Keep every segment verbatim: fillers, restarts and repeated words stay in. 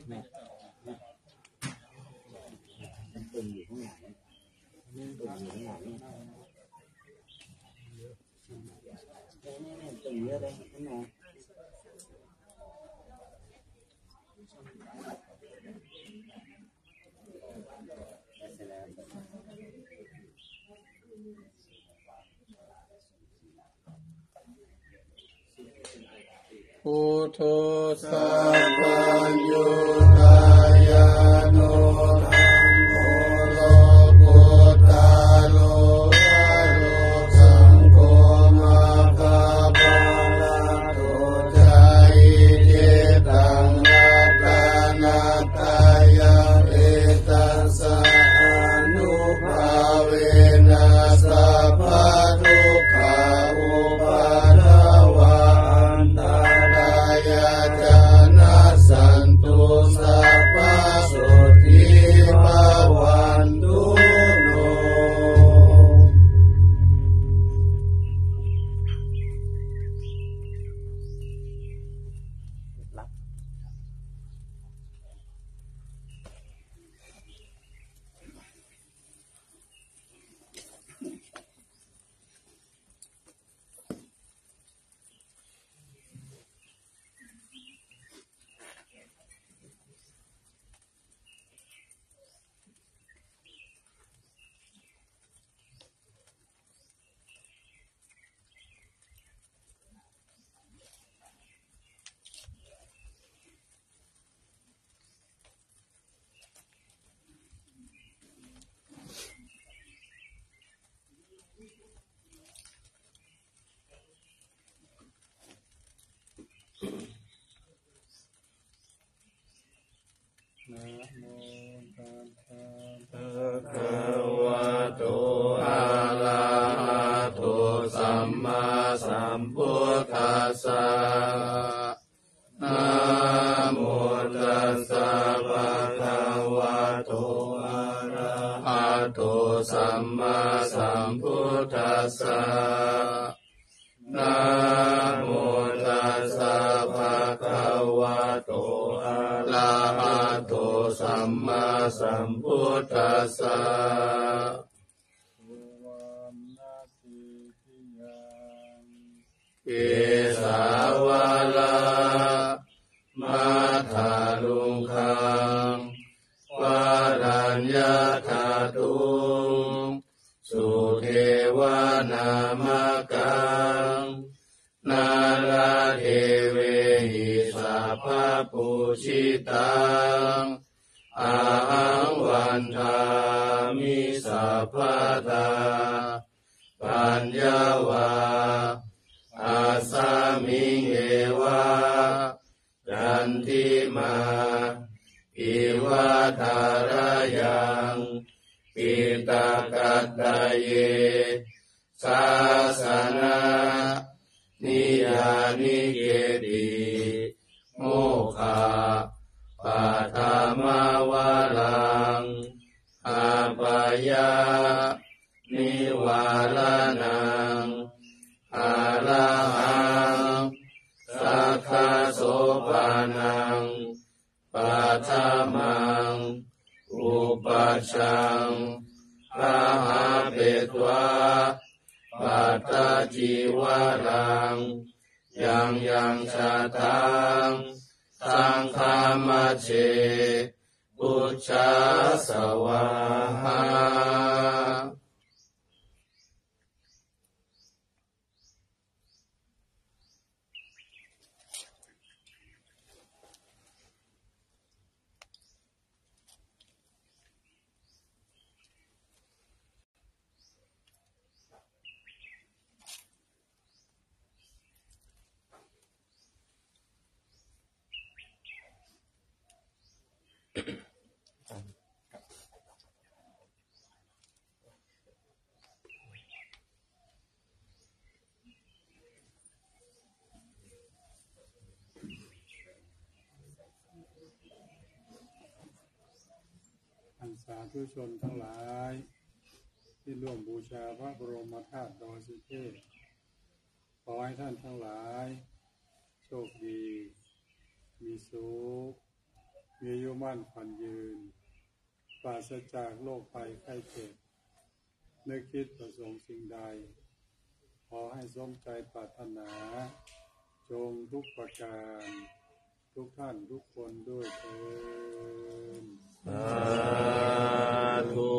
แม่มันตึงอยู่ข้างหลังนี่ตึงอยู่ข้างหลังนี่นี่ตึงเยอะเลยข้างในพุทโธสัพพัญญูตายาโนธัมโมโลกุตตะโลภะโลสังโฆมาคาปะละโตจายเจตังนัตตานัตตายะเอตัสสะอนุภาเวนะสัพพะทุกขาอุปัฏฐวะอันตรายาจานะสันตุสัพพะสุขีภวันตุโนรับนะโมตัสสะภะคะวะโตอะระหะโตสัมมาสัมพุทธัสสะนะโมตัสสะภะคะวะโตอะระหะโตสัมมาสัมพุทธัสสะนะโมตัสสะภะคะวะโตอะระหะโตสัมมาสัมพุทธัสสะสุวรรณติทิยังเกสาวาลามัทธาลุงคังวารัญญาธาตุงสุเทวานามกังนาราเทเวหิสัพพปุชิตังอาหังวันทามิสัพพทาปัญญาวาอาสามิงเอวะยันติมาอิวะทารยังปิตากัตตะเยสาสนานิยานิเกติโมฆะปัฏมาวาลังอาปายานิวาลานังอาระหังสัทธาโสปานังปัฏมังอุปัชชังพระหาเปตวะปัตตจิวารังยังยังชาตังสังฆามัจเจพุทธาสวาหาท่านสาธุชนทั้งหลายที่ร่วมบูชาพระบรมธาตุดอยสุเทพขอให้ท่านทั้งหลายโชคดีมีสุขมีอายุมั่นขวัญยืนปราศจากโรคภัยไข้เจ็บนึกคิดประสงค์สิ่งใดขอให้สมใจปรารถนาจงทุกประการทุกท่านทุกคนด้วยเถิดสาธุ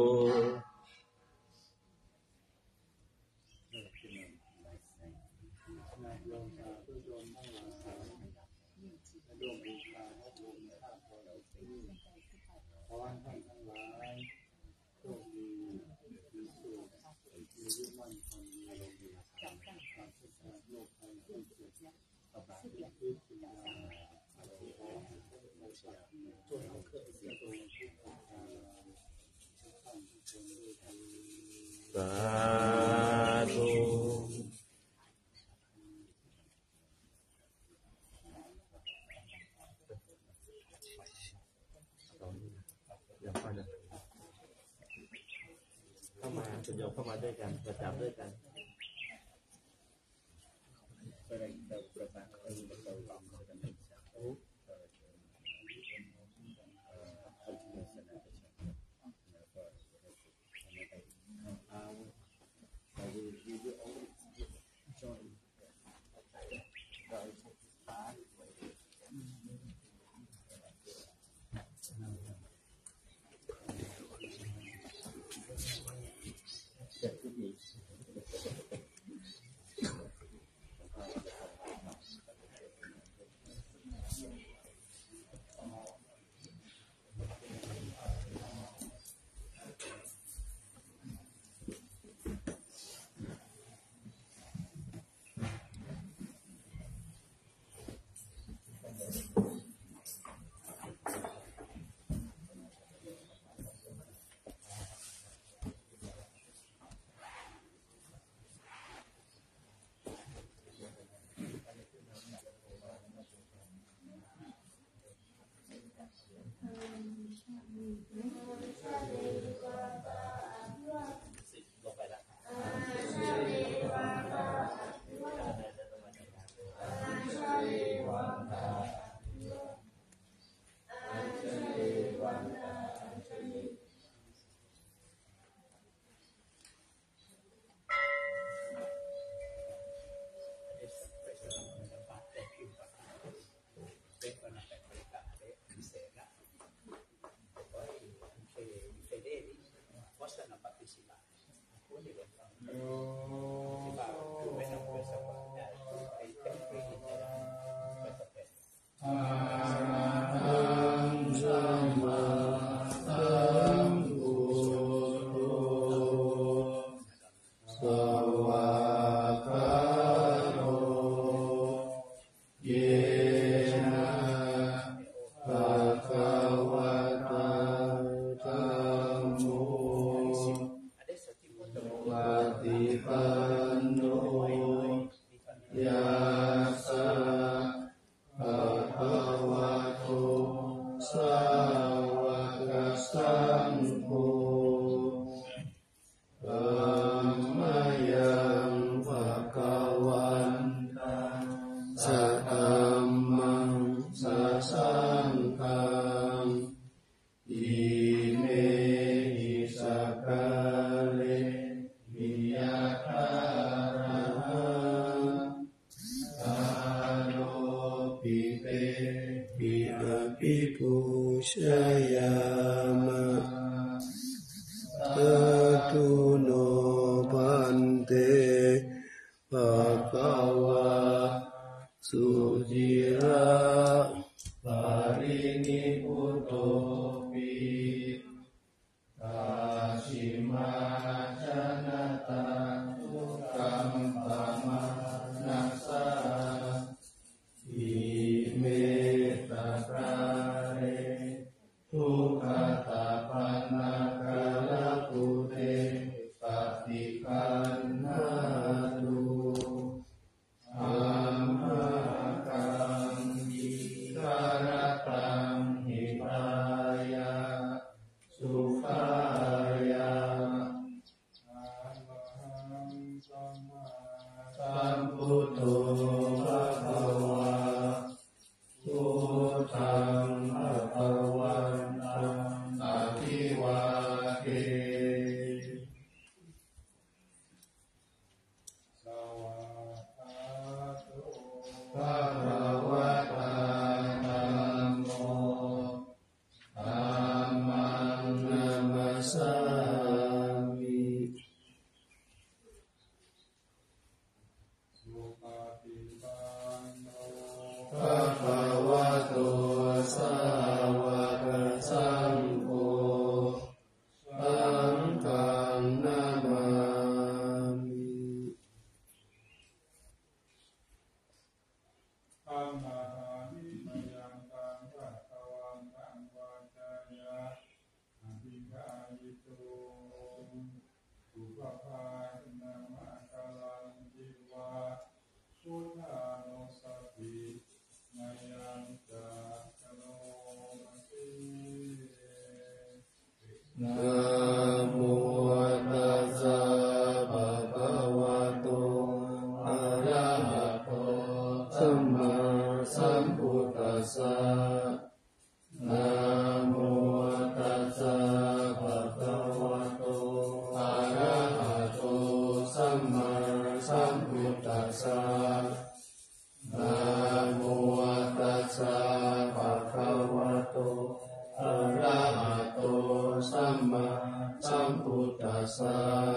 นายโยมสาธุชนทั้งหลายได้ร่วมบูชาพระบรมธาตุบริสุทธิ์ขอให้ท่านทั้งหลายโชคดีมีสุขมีอายุมั่นขวัญยืนปราศจากโรคภัยไข้เจ็บสบายทุกสิ่งอย่างขอให้ท่านทั้งหลายช่วยเอาเครื่องเสียงตรงทุกประการทุกท่านทุกคนด้วยเถิดสาธุเข้ามาจะยกเข้ามาด้วยกันประจำด้วยกันเหภะคะวะตาธัมโมธัมมังนัมมัสสามิภะคะวะโตสาวกสังโฆสังฆังนามามิ นะโมตัสสะภะคะวะโตอะระหะโตสัมมาสัมพุทธัสสะนะโมตัสสะภะคะวะโตอะระหะโตสัมมาสัมพุทธัสสะนะโมตัสสะภะคะวะโตอะระหะโตสัมมาสัมพุทธัสสะ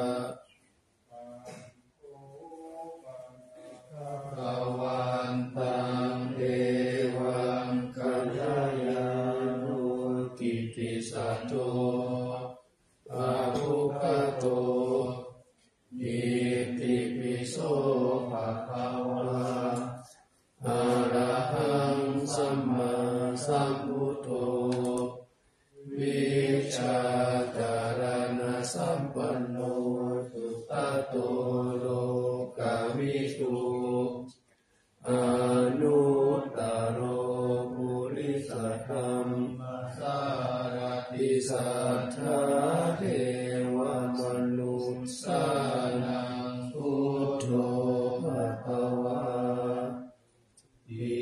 ภะวันตังเทวังกัลยาโนกิตติสัตโตอะภุคโตอิติปิโสภะคะวะอะระหังสัมมาสัมพุทโธวิชาจารณะสัมปันโนสุตโตโลกวิทูอนุตตโรปุริสธรรมสารติสัทธาเทวมนุษย์สานังพุทโธภะคะวะติ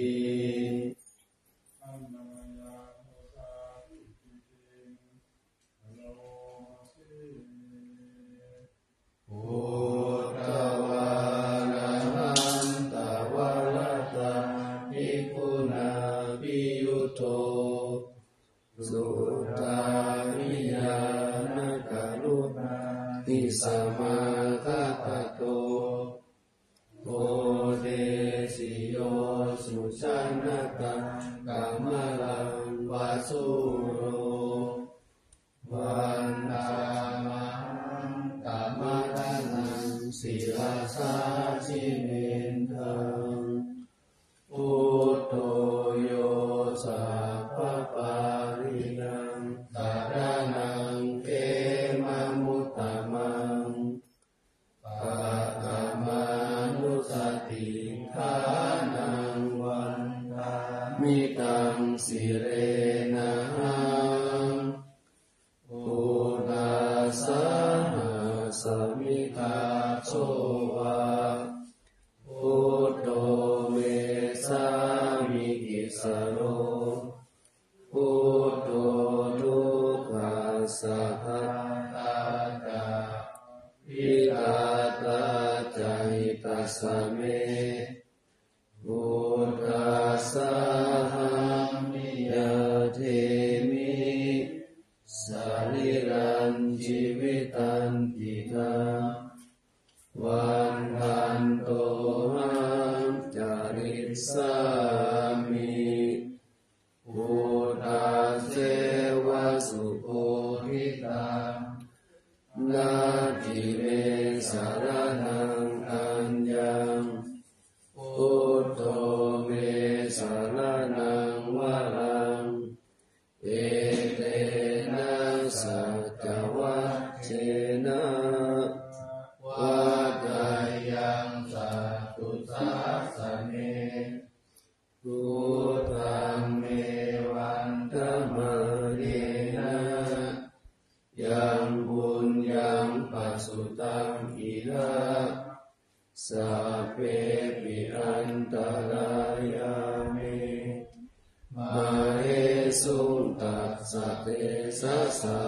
พุทธวาระหันตวรตาภิกขุนาภิยุโตสุตานิยานกรุณานิสัมมาทัตโตโอเดสิโยสุชันนตังกัมมลังวาสุโรวันตามหังกัมมะนังศิลาสาชิเนทังพุทโธโยสัพพปารินังตารานังเขมมุตตมังปะกามานุสติทานังวันทามิตังสิเรนะหังพุทธัสสะสมิทาโสวะพุทโธเมสามิกิสโรพุทโธทุกขัสสะภะตาตาวิตาตาจาหิตัสสะเมพุทธัสสะหัมมิยาเทมิสาริรันชีวิตันติตาวันทันโตหังจาริสามิพุทธัสเสวะสุโภหิตังนาทิเมสารนังอัญญังพุทโธเมสารนังวรังเอเตนะสัจจวัชเชนะวัฏายังสัตตุสัสสะเนพุทธังเมวันตมะเรนะยังบุญยังปัสสุตังอิระสัพเพปิอันตรายาเมมาเหสุตัสสะเตสะสะ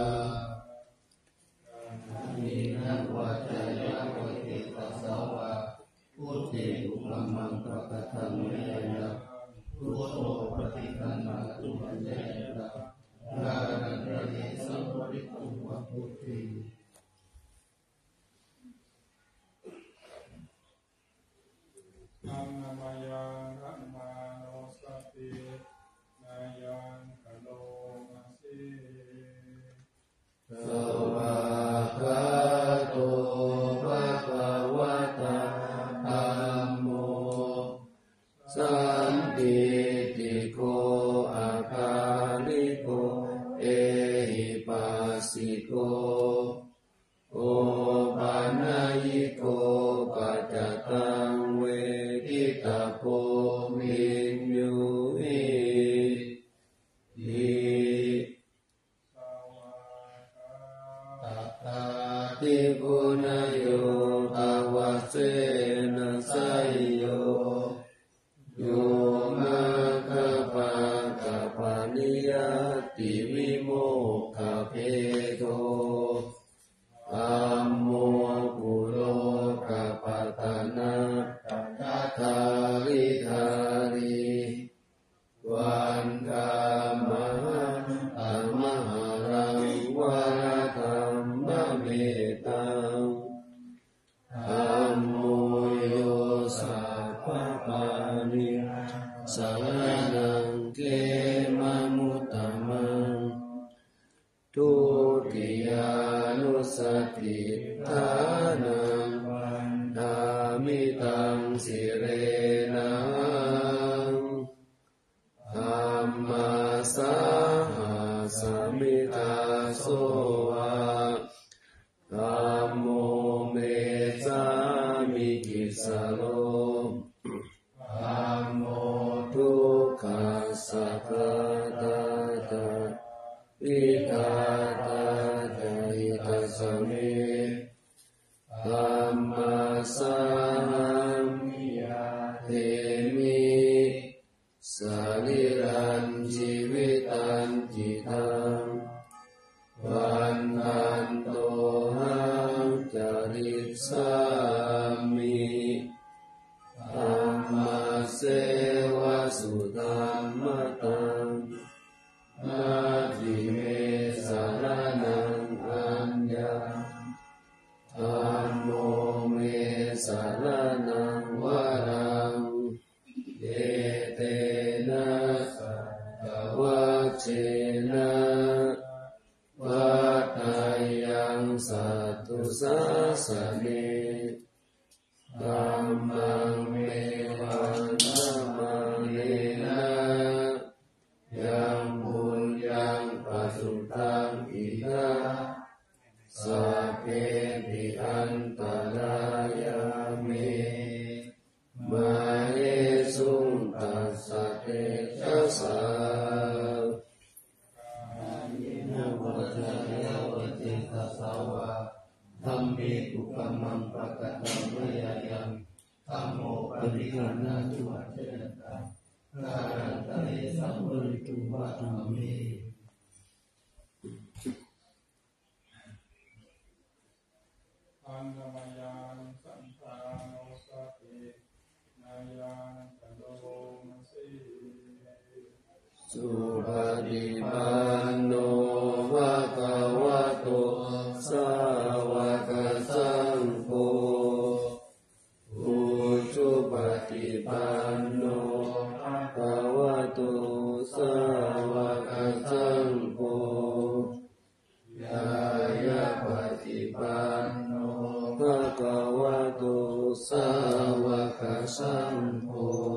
นินังวัจจยะโวติตัสสะวะพุทธิอุปมังปะกะธังนติติโกอาคาลิโกเอหิปัสสิโกโอปานายิโกปัจจตังเวทิตาโพมินยูหิหิตัตตาติปุณโยภาวะเสนะไสโยโยมะคะปะกะปะนิยติวิโมกขเพโทธัมโมปุโรกะปะตะนะทัตถาริธาริวันกามะอะมหารังวะระธัมมะเมตังธัมโมโยสัพพะปานิสารนังเกมะมุตตมังทุติยานุสติทานังวันดามิตังสิเรนังธัมมาสาหาสมิตาโสวะธัมโมเมสามิกิสโลธัมโมทุกขัสสะกตาตาอิตาตาตาอิตัสสะเมธัมมาสามิยาเทมิสาลิรันชีวิตันจิตังวันทันโตหังจาริสามิธัมมาเสวะสุธัมมตังนาทิเมสารนังอัญญาธัมโมเมสารนังวรังเอเตนะสัตวะเชนะวัฏฏายังสัตตุสัสสะเนธัมมังเมวันธัมมังเนนะยังบุญยังปัสสุตังอินะสัพเพปิอันตรายาเมมาเอสุตัสสะเตจัสสะนะโมตัสสะภะคะวะโตตัสสะวะธัมเมตุกัมมังปะกะตังมะยายังธัมโมปริหานาจุวัจเจตังนารันตะเรสัมปริตุวะธัมเมอันนมยังสันตาโนสตินายังกันโดมสีสุปฏิปันโนภะคะวะโตสาวกสังโฆอุชุปฏิปันโนภะคะวะโตสาวกสังโฆยายะปฏิปันโนภะคะวะโตสาวกสังโฆ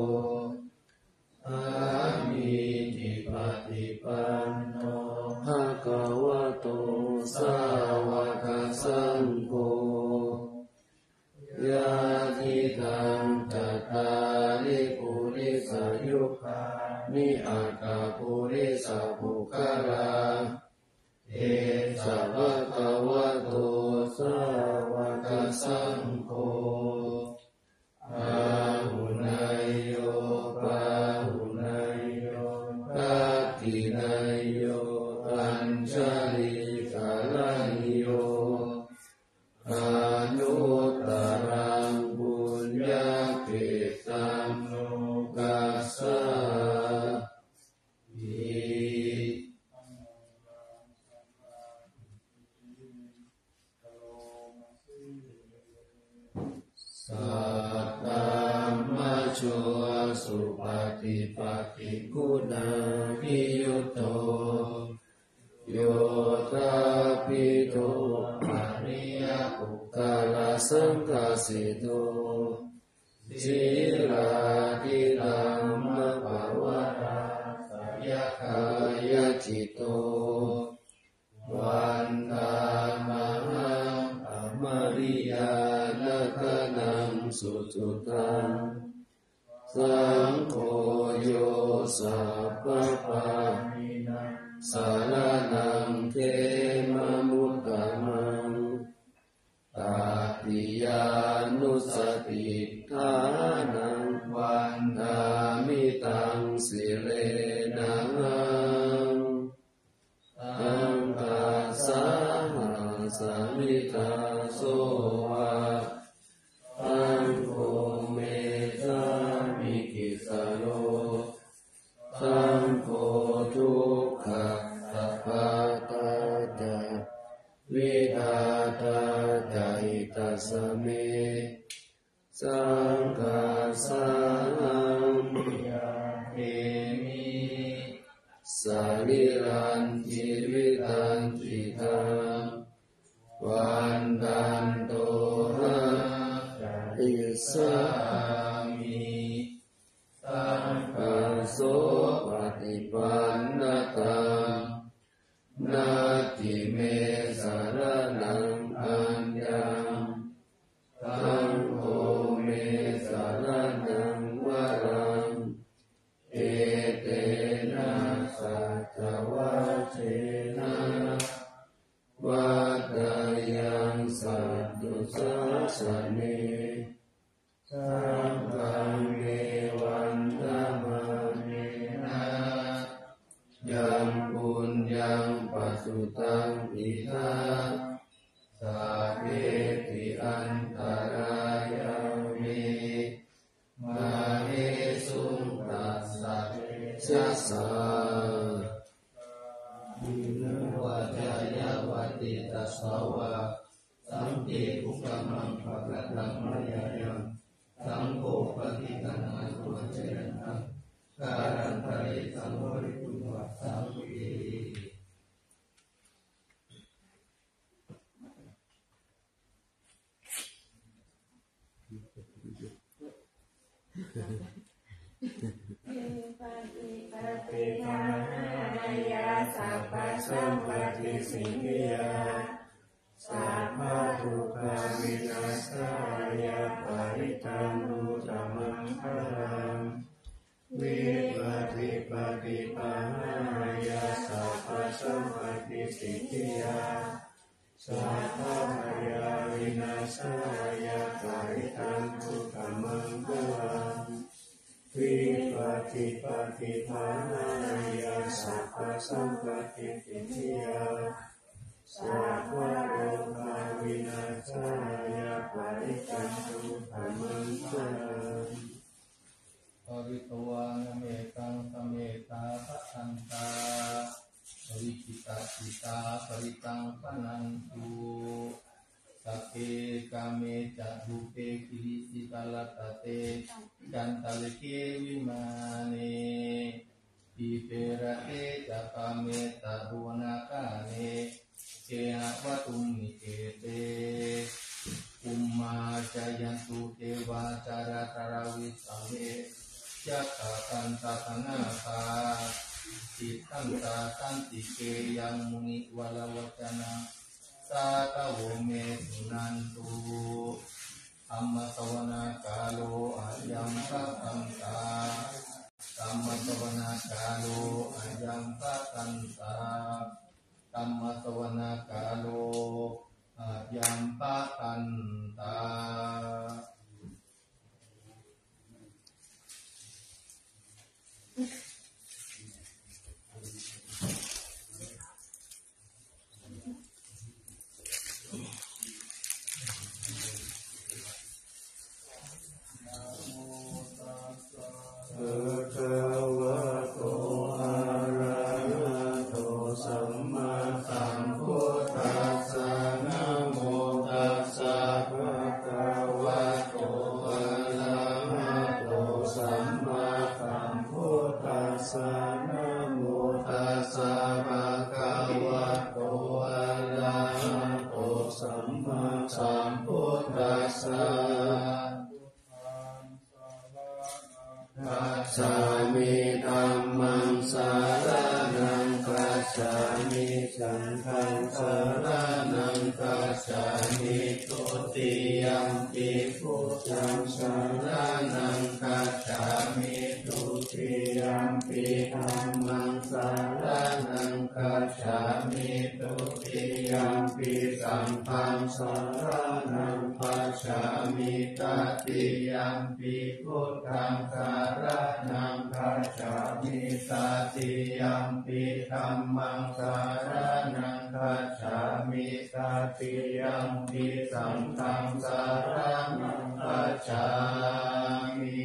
อามิติปฏิปันโนภะคะวะโตสาวกสังโฆยะทิตังตัตตาริปุริสยุคานิอัตตาปุริสปุคคลาเอสะภะคะวะโตสาวกสังโฆอาหุนายโยปาหุนายโยทักขินายโยอัญชลิกาลายโยอนุตตรังบุญญาเกตังโลกัสสะสัตตมะโชสุปฏิปัตติคุณาภิยุตโตโยตาปิโตอริยปุคคลสังฆสิโตศีลาทิธัมโมจุตังสังโฆโยสัพพะปาสารนังเขมมุตตมังตาติยานุสติทานังวันดามิตังสิเรนังตังกาสาหังสมิทาโสวะตังโฆเมธามิกิสโลตังโฆทุกขสัพพะตาจาวิดาตาใจตัสเมสังฆาสังยาเทมิสาลิรันจิวิตันติทังวันตันโตหะอิสามิสังฆโสปฏิปันนตังนาทิเมสารนังอัญญังตังโฆเมสารนังวรังเอเตนะสัจวัชเชนะวัดายังสัตตุสัสสเนสังฆังเมวันธรรมเนนะยังปุญญังปัสสุตังอิทาสาเวติอันตรายามิมาเอสุตัสสะสะสะวินุวัจยาวติตัสสาวะสัมติภุกมังภะคะตังมายายังสังโฆปฏิตังอันตุเจนะการันตริสังวริตุวัสสังเวสัพพะสัมปติสิทธิยาสัพพะทุกขวินาศายาปริตังนุตมังคลังวิปัสสิปฏิปันนายาสัพพะสัมปติสิทธิยาสัพพะมายาวินาศายาปริตังนุตมังคลังวิปัสสิปฏิปันนายาสัพพะสัมปติสิทธิยาสัพพะโลกาวินาศายาปริตังทุกขมังคลังปริตวานเมตังสเมตาภะอันตาปริจิตาจิตาปริตังปนันตุสัพเพกาเมจะรูเปกิริสิตาลตเตกันตะเลเกวิมาเนปิเประเตจะกาเมตะรุนาคาเนเกนะวะตุมนิเกเตอุมมาจายันตุเทวาจาราตราวิสัมเมยัตตาตันตาธนาคาจิตตันตาตันติเกยังมุนิวะลาวจนะสาตโวเมสุนันตุอัมมะสวนาคาโลอายัมปะตันตาธัมมะสวนาคาโลอายัมปะตันตาธัมมะสวนาคาโลอายัมปะตันตาสามิธัมมังสารนังคัจฉามิสังฆังสารนังคัจฉามิตุติยัมปิพุทธัธังสรณังคัจฉามิทุติยัมปิธัมมังสรณังคัจฉามิทุติยัมปิสังฆังสรณังคัจฉามิตติยัมปิพุทธังสรณังคัจฉามิตติยัมปิธัมมังสรณังคัจฉามิตติยัมปิสังฆังสรณังคัจฉามิ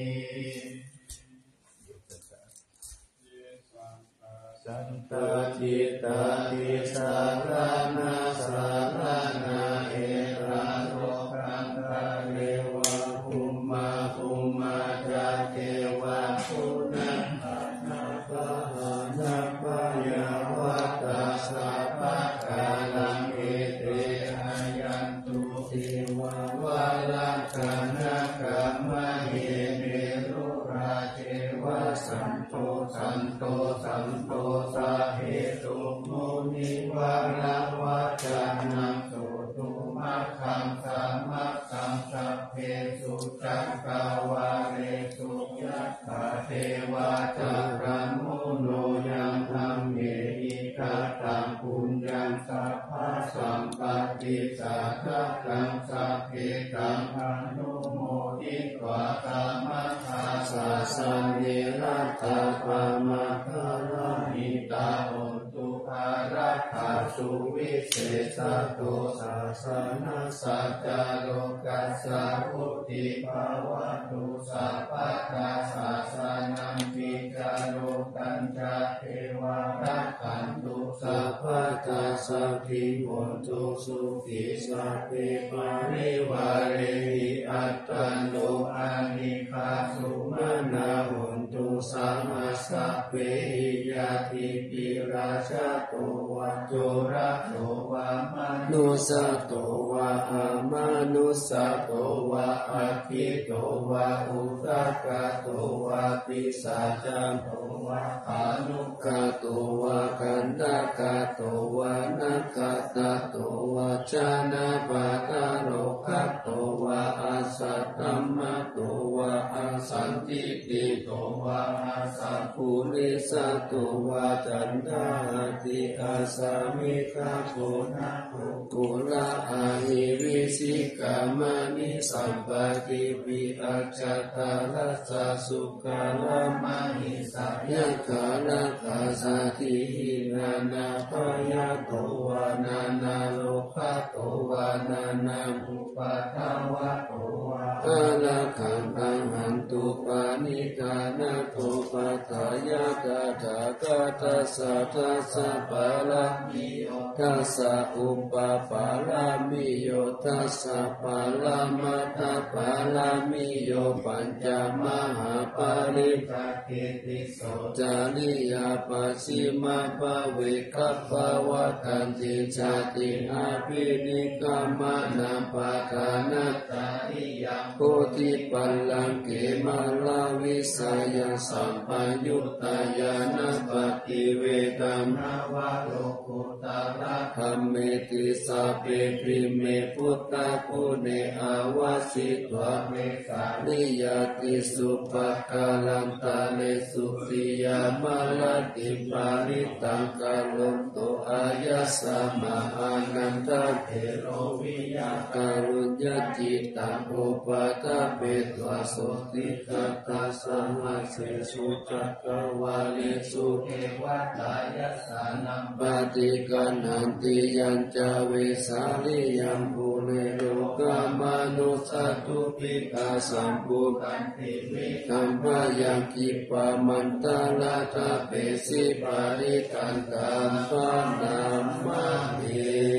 สันตจิตตาทิสารนาสารนาเอราโลกังคาเรวะภูมาภูมาจาเทวะภูนังนาภะนาภะยาวัตตาสัพพะกาลังเอเตอายันตุเทววะลังกนะกามะเฮเมรุราเทวะสันโตสันโตสันโตสาเหตุมุนิวาระวัจานังสุตุมัคคังสามัคคังสัพเพสุจักกาวาเรสุยัตถาเทวาจักรมุโนยังธรรมเมหิกาตังปุญญังสัพพะสัมปติสาทะกังสัพเพกังอนุโมทิตวะกามะคาสาสันเนรัตถะปะมะคารามิตาโหตุภารัตถาสุวิเศษโตสาสนาสัจจโลกัสสะพุทธิภาวะตุสัพพะทาสาสนังปิจาโลกัญจเทวารักขันตุสัพพะทาสัพพิโหตุสุขิสัพเพปาริวาเรหิอัตตันโตอานิคาสุมานาโหตุสัมมาสัพเพหิยาติปิราชาโตวะโจระโตวะมานุสโตวะอามานุสโตวะอาคิโตวะอุตกะโตวะปิสาจันโตวะอานุกะโตวะกันตะกะโตวะนักะตะโตวะจานะปะตะโรคะโตวะอาสัตตัมมะโตวะอาสันติติโตวะอาสัพพุริสโตวะจันทาติอาสามิคาโกนะกุลาอาหิวิสิกามะนิสัมปติปิอัจจตาลัสสะสุขาละมะหิสัพยะกาละกาสาธิหินานาภยะโตวะนานาโลภะโตวะนานาอุปาทาวะโตวะอาละขังตังหันตุปานิกานะโตปัฏฐายะตถาคตัสสะทัสสะปะละมิโยทัสสะอุปปาละมิโยทัสสะปะละมัตถะปะละมิโยปัญจมหาปาริปัตติติโสจาริยาปัสสิมาภเวกัปปวะตันติชาติอาภินิกามะนาปะทานาตาริยังโพธิปัลลังเกมาลาวิสายัสสัมปัญญุตตายานะปฏิเวตัมนาวะโลกุตระธัมเมติสาเปปิเมพุทธะปุเนอาวาสิตวะเมสานิยติสุปะกาลันตาเลสุติยามาลติปาริตังกาลุโตอายัสสะมหานันตเถโรวิยาการุญญจิตตังอุปาทะเปตวะโสติกัตตะสัมมาเสสุจักกวาเลสุเทวตายัสสานังปฏิกันหันติยัญจเวสาลิยัมปุเรโลกามนุสัตตุปิกาสัมปุกันติวิธัมภยังกิปะมันตาลาทะเปสิปาริกันตัมปะนัมมะเม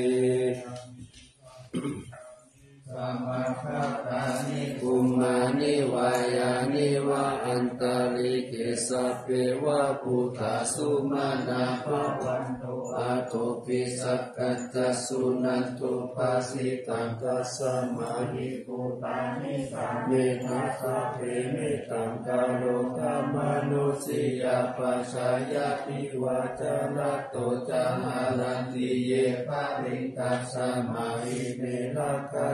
สัมมาคัตตานิภูมานิวายานิวะอันตาลิเกสัพเพวะพุทธาสุมาณาภวันโตอาโตปิสักกัจจสุนันตุปัสสิตังกัสสะมานิภูตานิสัมเมทัสสะเพเมตังกาโลกามนุสิยาปัสสายาติวาจาระโตจาหารันติเยภะริตัสสะมาหิเมระคตา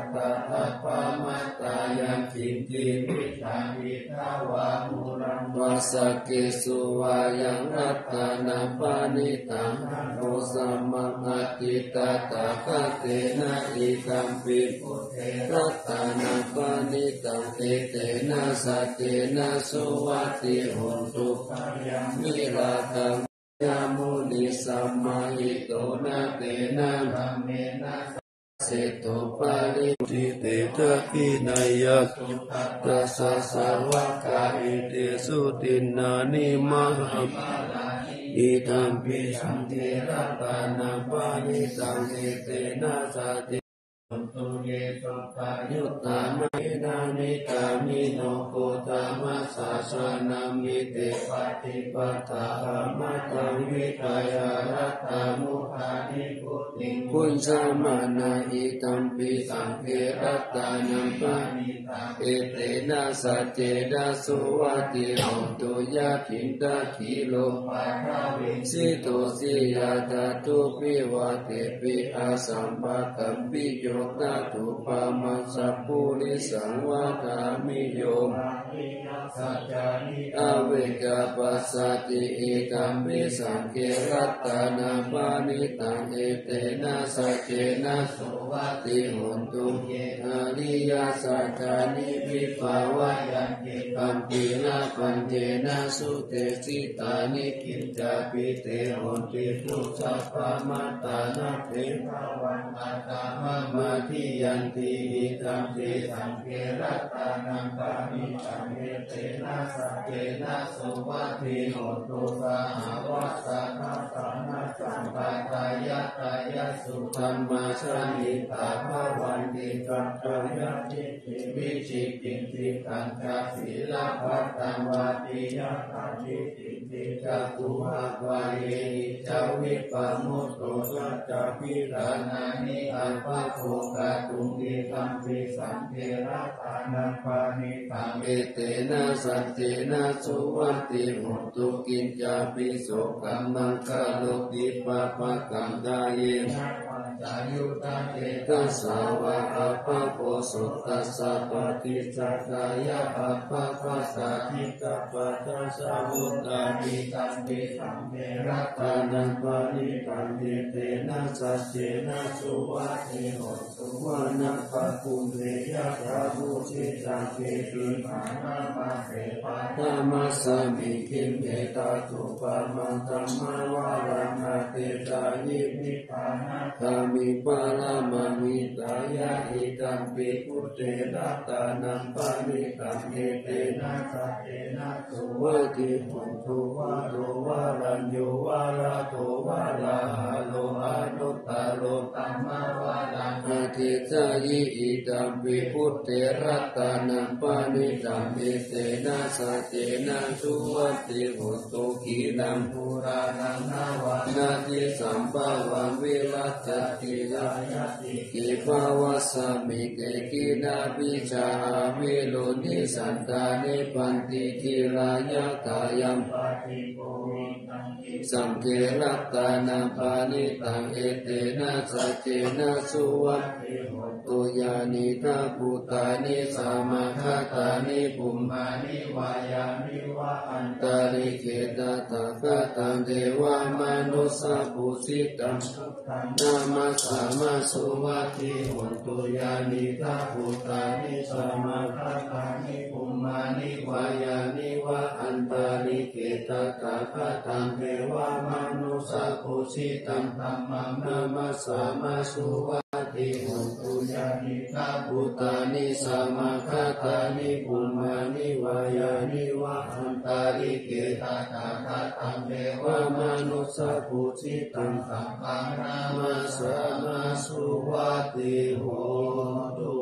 ทัพพมัตตายันติติวิชาวิทาวามุรังวาสเกสุวายังรัตนาปานิตังโนสัมมังอติตาตาคเตนะอิตัมปิปุเทรัตนาปานิตังเตเตนะสัตเตนะสุวัติโหตุภยังมิราตังยามุนิสัมมาหิโตนะเตนะธัมเมนะเสโตปาลิติเตทะกินายัสสุตัสสะสาวกาอิเตสุตินานิมหัมอิตัมปิสังเทระตานังปานิสังเตนะสัตตุเยสุปายุตตามินามิกามิโนโกตามัสสะสานามิเตปฏิปตามัตตังวิทายารัตตามุขานิพุติปุญสามานาอิตัมปิสังเกรัตตานังปานิตังเอเตนะสัจเจนะสุวัติโหตุยะถินตาขีโลภะคะวิสิโตสิยาตาตุปิวะเตปิอาสัมภะกัมปิโยนาตุปามัสสะปุริสังวาทามิโยสัจจานิอเวกาปัสสติเอตัมปิสังเกรัตตานาปานิตังเอเตนะสัจเจนะสุวัติโหตุเยอริยสัจจานิวิภาวะยันติปัมปินะปัญเจนะสุเตสิตานิกิจจาปิเตโหติทุสัพพมัตตานะเทภวันอัตตามะมาทิยันติอิตัมปิสังเกรัตตานังปานิสังเอเตนะสัจเจนะสุวัติโหตุสาหวัสสะทัสสะนะสัมปะตายะตายะสุธัมมาชานิตาภวันติกัจจยะทิฏฐิวิชิกินติกัญจศีลพัตตังวาติยะตันติติติจัตุภะวะเยหิจาวิปมุตโตสัจจพิรานานิอัปปะโภกะตุงอิตัมปิสังเกรัตตานังปานิตังเอเตนะสัจเจนะสุวัติโหตุกินจาปิโสกัมมังคาโลติปะปะกังกายเยนะปัญจยุตาเจตัสสาวะอัปปะโพสุตัสสะปฏิสักายะอัปปะปัสสะทิกะปัสสะมุตตาปิตัมปิสังเกรัตตานังปานิตังเอเตนะสัจเจนะสุวัติโหตุวานะปะปุเรยะตาภูชิตังเกติมานะมาเสปะธรรมสมิคิมเอตาตุปะมังธัมมาวารังอาเตตายินิพพานะธรรมิปารามามิตายะอิตัมปิพุเตรัตตานังปานิตังเอเตนะสัจเจนะสุวัติโหตุวะโตวะรัญโยวะระโตวะระหะโลอะนุตตะโลตัมมาวะรังอาทิจายิอิตัมปิพุเตรัตตานังปานิตังเอเตนะสัจเจนะสุวัติโหตุขีนังปุรานังนาวานาทิสัมภาวังวิรัตติยายติกิภาวะสมิเกกินาปิจามิโลนิสันตานิปันติกิรายะกายัมปฏิโกวิตังสังเกรัตตานังปานิตังเอเตนะสัจเจนะสุวัติโหตุยานิทาภูตานิสามาคาตานิปุมมานิวายานิวะอันตาริเกตตาคตังเทวามนุสสะปุสิตังสุขังนามัสสามาสุวัติโหตุยานิทาภูตานิสามาคาตานิปุมมานิวายานิวะอันตาริเกตตาคตังเทวามนุสสะปุสิตังธัมมังนามัสสามาสุวัติโหตุยานิทาภูตานิสามาคาตานิปุมมานิวายานิวะอันตาริเกตตาคตังเทวามนุสสะปุสิตังธัมมังนามัสสามาสุวัติโหตุ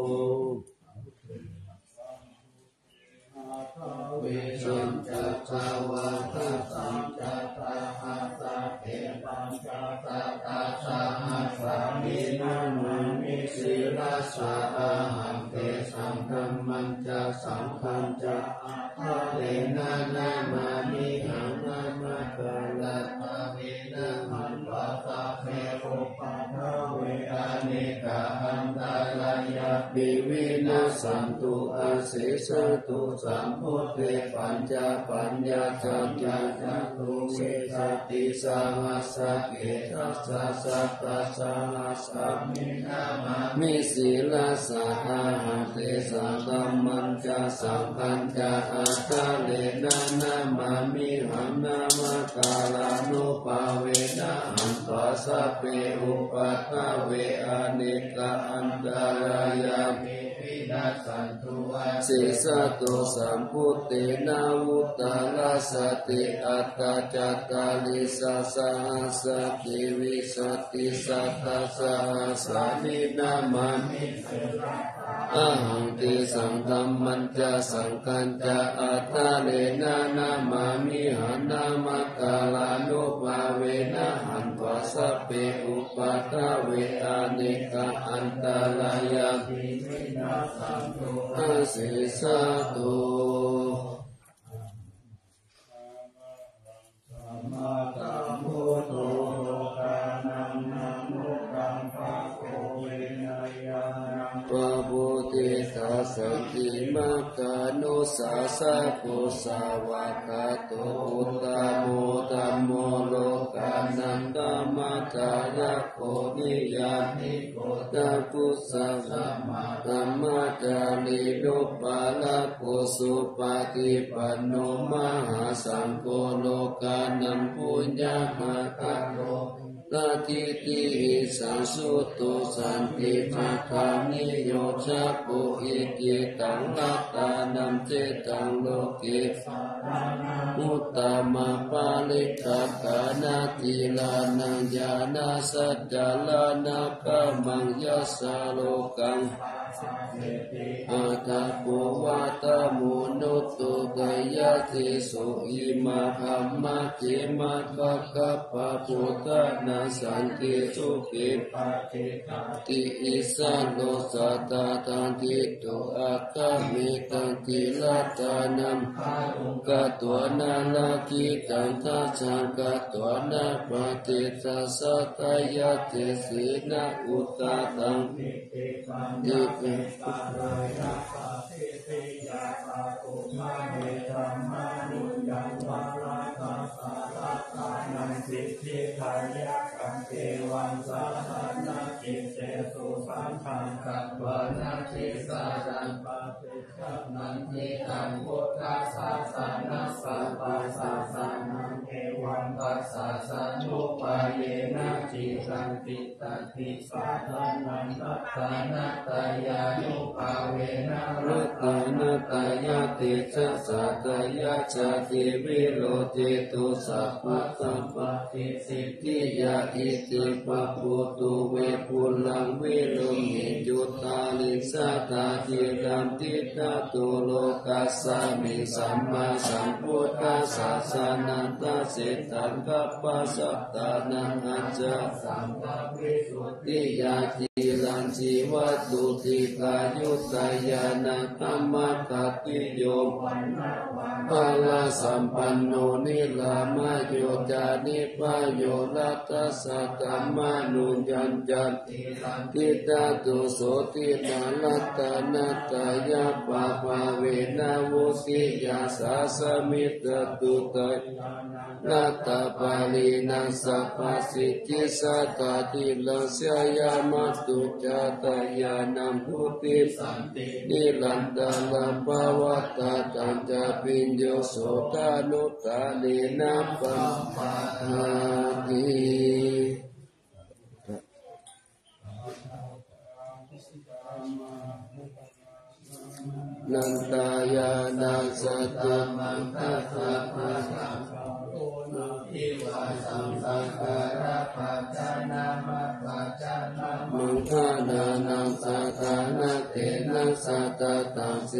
เวสัญจัตตาวาทัสสัญจัตตาหัสสะเทปัญจตัตตาสาหัสสะมินามามิสิรัสสะอาหังเตสังฆัมมัญจะสังฆัญจะอะระเลนะนามามิหังนามาคาลัตตะเวนะมันปัสสะเทโรปัทเวอเนกะอันตรายะปินะสันตุอาศิสตุสัมพุทเทปัญจปัญญาจันยาจัตุเวสติสังหัสสะเกทัสสะสัพพะสังหัสสะมินามามิศีลาสะอาหันเตสังธัมมัญจะสังฆัญจะอัตตะเลนะนามามิหันนามะกาลานุภาเวนะหันปัสสะเปอุปัฏฐะเวอเนกะอันตรายามิวินาศสันตุสิสตุสัมพุทเตนะวุตตาลาสติอัตตาจัตตาลิสาสหัสสติวิสติสัตตาสหัสสานินามามิอะหังติสังธัมมัญจะสังฆัญจะอัตตะเลนะนามามิหันนามะกาลานุภาเวนะหันปัสสะเปอุปัฏฐะเวอเนกะอันตรายามิวินาศสันตุอาศิสตุสัมมาสัมพุทโธกานังนะโมตังภะโคเวนะยานังปะโพธิสัสสติมัคคานุสาสะโกสาวะคาโตอุตตโมธัมโมโลกานันตมะกายะโคนิยามิโกตะพุสสะสัมมาสัมมาจาริโนปาลาโกสุปฏิปันโนมหาสังโฆโลกานังปุญญมะกะโลลาทิติหิสังสุตุสันติภะคะนิโยชะปุอิจิตังลัตตานัมเจตังโลกิอุตตมะปาลิกัปปะนาติลานังญาณสัจจลานะกัมมังยัสสะโลกังอาตาปุวัตมุนุตุกายติสุอิมาคัมมะจิมัตตะกัปปะพุทธนาสันติสุขิปะติติอิสันโลสัตตะตันติตุอะคะมิตันติลัตตานัมกัตวนาลากิตันทัสสังกัตวนาปฏิตัสสะตายะติสีนะอุตตะตังติปิปะรายะปะติติยะปะตุมาเมธัมมานุญังวะราคะสาระตานังสิทธิทายะกัมเทวังสาธานาจิเตสุสังฆังกัปปะนาทิสารังปะติสัพนันทิตังพุทธัสสะสานัสสะปัสสะสานังเอวังปัสสะสะทุปะเยนะจิตังติตันติสานังนันตัสสะนัตตายานุภาเวนะรัตนะตายาติจัสสะตายาจติวิโรติตุสัพพะสัมปติสิทธิยาอิติปะปุตุเวปุลังวิโลหิจุตาลิสาตาจิรัมติตาตุโลกัสสามิสัมมาสัมพุทธัสสะสานันตสิตังกัปปะสัตตานังอัจจสัมภวิสุทธิยาจิรังชีวัตตุติกายุตายานังธัมมะกัตติโยภาลาสัมปันโนนิลามะโยจานิปะโยรัตตัสสะธัมมานุญัญจันติตาตุโสตินาลัตตานัตตายาปะภาเวนะวุสิยาสาสมิตตุตะนัตตาปาลีนัสสะปัสสิจิสัตตาติลัสสยามัตตุจาตายานัมพุติสันตินิรันดาลัมภวัตตาตันจปิญโยโสตานุตตาลีนาปัมปะตินันตายานาสัตตมังคัสสะภะสังฆโอนุทิวาสังฆการะปัจจานามัปปัจจานามังคานานังสัทธานาเตนะสัตตตังศีลัง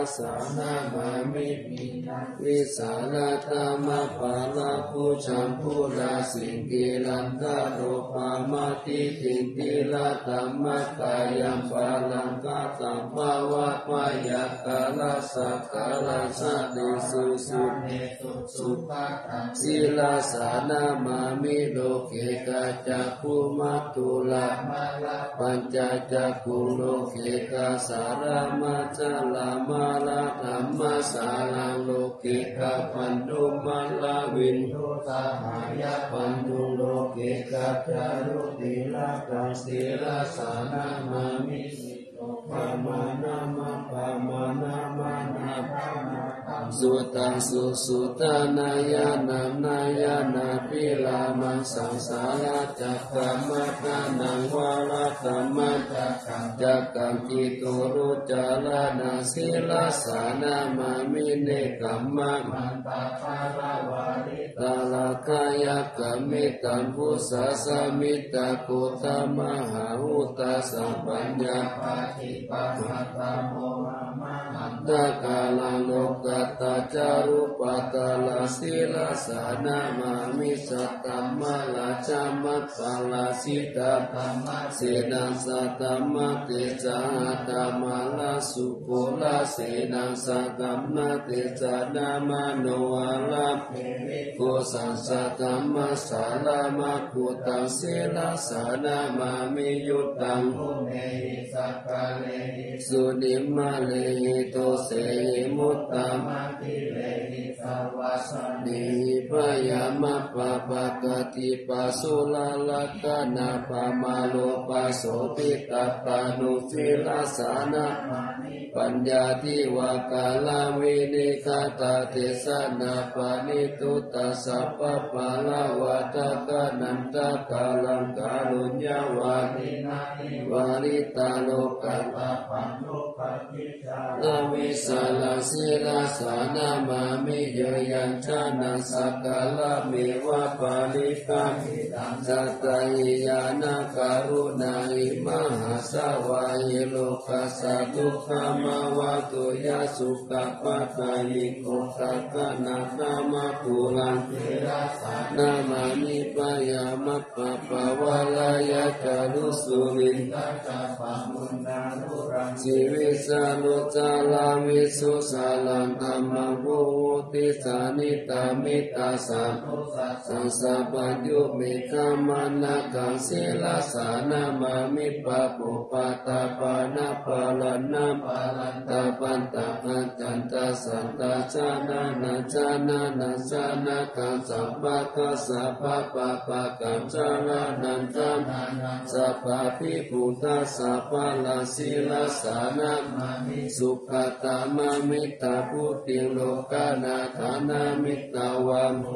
สานามามิวิสาลธรรมปาลาภูชัมพูลาสิงกิลันตาโรปามาติตินติลาธรรมกายัมปาลังกาตัมภาวะมายากาลาสักกาลาสะเนสุสุเนตุสุภะศีลาสานามามิโลเกกาจักขุมัตตุลาปัญจจักขุโลเกกาสารมาจาลามาลาธรรมสาลังโลเกกาปันตุมาลาวินโทสหายะปันตุโลเกกาจารุติลากังศีลาสานามามิปามานามาปามานามานาสุตังสุสุตานายานังนายานาปิลามังสังสาราจักขมัตานังวาระธรรมจักขังจักขังกิโตรุจาลานาศีลาสานามามิเนกัมมังมันตาภาราวาริตาลาคายกัมมิตังพุสะสมิตาโกตมหาอุตาสัมปัญญาปาติปัสสะตโมอันตกาลังโลกัตตาจารุปัตตาลาศีลาสานามามิสัตตัมมาลาจามัตตาลาสิตาธัมมะเสนังสัตตัมมะเตจาตามาลาสุโกลาเสนังสัตตัมมะเตจานามาโนวาลาโกสังสัตตัมมะสาลามะกุตังศีลาสานามามิยุตตังภูเนหิสักกะเลหิสุนิมะเลหิโตเสหิมุตตามะติเลหิสาวาสนิพยามะปะปะกติปัสสุลาลกะนาปะมาโลปัสโสปิตัปานุศีลาสานาปัญญาทิวากาลาวินิคาตาเทสนาปานิตุตาสัพพะปาลาวะตะกะนันตะกาลังการุญญาวานินานิวาริตาโลกัปะปันโลปัจจิจาลาวิสาลาศีลาสานามามิเยยัญชนะสักกาลเมวะปาลิกามิตังสัตตหิยานาการุณาหิมหาสวาหิโลกัสสะทุกขมาวะตุยะสุขปัตตายิโกตักกะนาคามะปุลังเทระสานามามิปยามะปะปะวะลายะจารุสุรินทะจัปปะมุนนานุรังสิวิสานุจาลามิสุสาลังธัมมังโวติสานิตามิตาสัมสังสะปัญญุเมฆามานะกังศีลาสานามามิปะปุปะตาปานะปะลันนะปะลันตาปันตาปันจันตาสันตาชานานาชานานาชานากังสัพพะกัสสะปะปะปะกังจารานันตังสัพพะภิปุตตะสัพพะลาศีลาสานามามิสุขตามามิตาพุติโลกานาธานามิตาวัง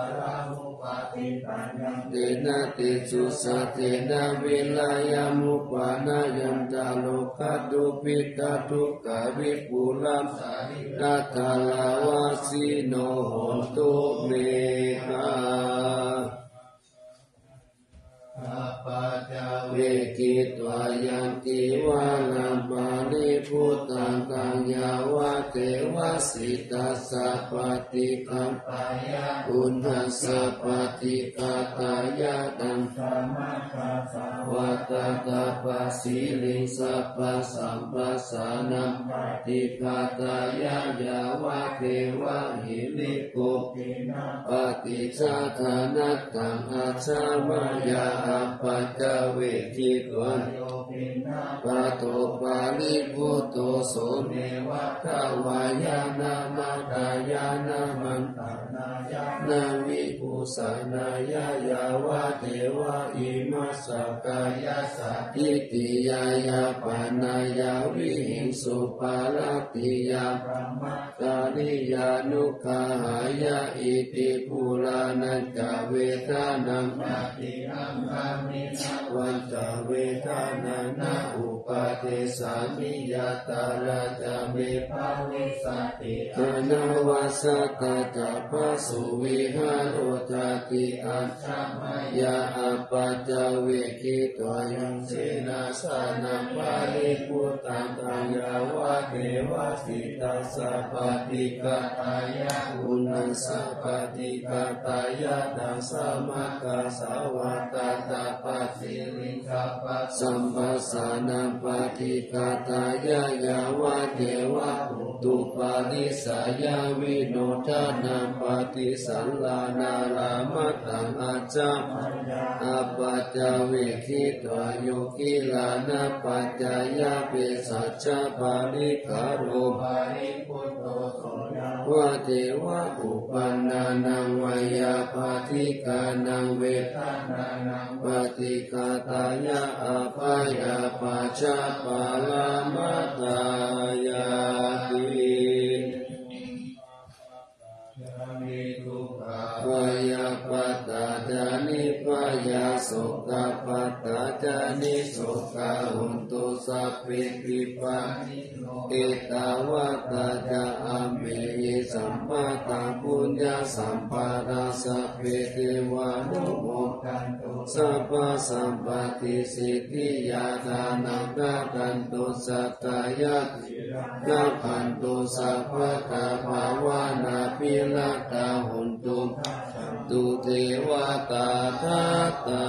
เตนะติสุสัตเตนะวิลายามุปานายัมจาโลกัตตุปิตาทุกขวิปุลัมนาทาลาวาสิโนโหตุเมหะเวกิตวายันติวาลัมปานิพุตตังกังยาวะเทวสิตัสสะปฏิคัมปายะอุณหัสสะปฏิกาตายะตังธรรมะคาสาวะตาตาปัสสิลิงสัพพะสัมปัสสานังปฏิกาตายะยาวะเทวะหิริโกปฏิชาธานัตตังอาชามายาปัจจเวทิตวันปะโตปาลิพุตโตโสเนวะทวายานามาตายานามันตนาวิปุสานายายาวะเทวะอิมัสสกายาสัตติติยายาปานายาวิหิงสุปาลติยาพระมัตตานิยานุคาหายาอิติปุรานัจจเวทานังปฏิรังคามินาวันจเวทานังนะอุปาทิสามิยตาราจามิภาวิสัตติอานาวาสตตาภสุวิหารโอทาติอัจฉมยาอปัจจเวคิตวยุงสินาสานังปาริปุตตังตังยาวะเทวะสิตัสสะปฏิกตายะอุณัสสะปฏิกตายะดังสมัคคสาวะตาตาปฏิลิงคัปปะสัมปัสสานังปฏิกตายะยาวะเทวะตุปานิสายาวิโนทานังปฏิสัลลานาลามัตตังอาจาอาปัจจเวคิตวโยกิลานาปัจจายาเปสัจจปาริคารโรภาริปุตโตโสวะเทวะอุปันนานังวายาปาทิกานังเวทานานังปฏิกาตายะอาภายาปัจจปาลามัตตายาติปยาปัตตาจานิปยาสุขปัตตาจานิสุขหุนตุสัพพิปิปันเอตาวะตาจาอเมยิสัมปะตาปุญญาสัมปะราสัพเพเทวานุโมกันตุสัพพะสัมปติสิทธิยาทานังกันตุสัตตายะนาคันตุสัพพะตาภาวานาปิลตาหุนตุตุเทวตาทัตตา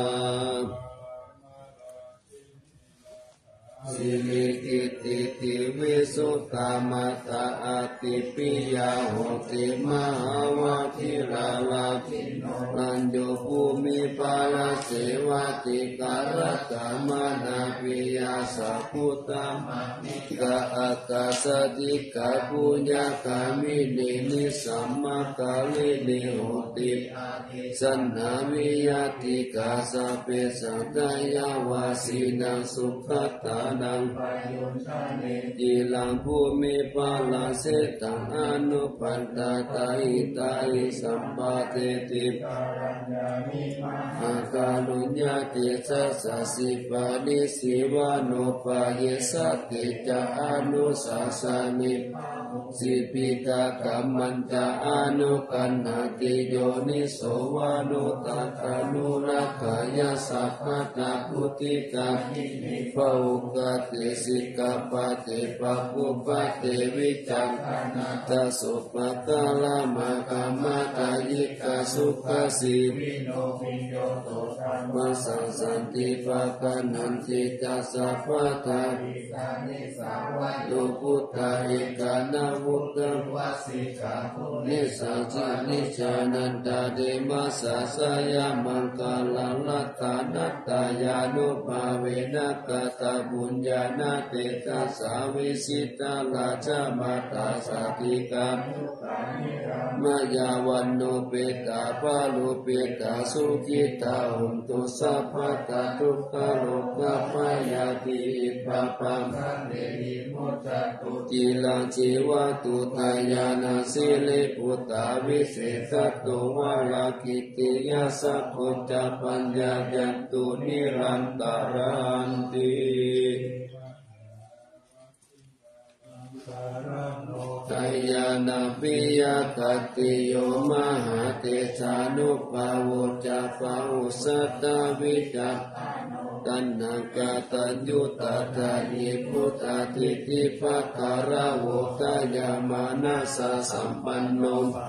สิริกิติติวิสุตตมัตตาอติปิยาโหติมหาวะทิราลาภิโนลัญโยภูมิปาลเสวติการตมานาปิยาสัพพุตตมนิกะอากาสติกะปุญญากามินินิสัมมาคาลินิโหติสันนาวิยติกาสัพเพสัตยาวาสีนังสุขตานังจิลังภูมิปาลาเสตังอนุปันตาตาหิตาหิสัมปะเทติอาการุญญาติสัสสิปานิสิวานุปาเยสัตติจะอนุสัสสานิสิปิตากัมมันตาอนุกันหติโยนิโสวานุตัตานุรักขายาสัพพตาพุติกาภะอุกติสิกาปะเตปะปุปะเตวิจังนาตสุปะกาลามะกามาตายิกาสุขสีวิโนปิโยโตธัมมัสสังสันติปะกานันติจัสสะปะทาวิสานิสาวะโยพุทธาเอกานาวุตตวัสสิกาภูนิสัจจินิจานันตาเดมัสสะสยามังกาลังลัตตานัตตายานุภาเวนะกตาบุญญาณเตตัสสาวิสิตาลาชมาตาสาธิกามายาวันโนเปตาปาลุเปตาสุขิตาหุนตุสัพพตาทุกขโลกปายาติปะปังเดหิมุตตุจิลังจิวะตุทายานาสิเลปุตตาวิเศษตุวาลากิติยาสัพพุจปัญญายันตุนิรันตารันติไตยานาปิยคติโยมหาเตชานุภาวุจาภาวุสัตตวิจักตัณหากตัญยุตตานิพุทธาทิติภะการะโวกายามานัสสะสัมปันโน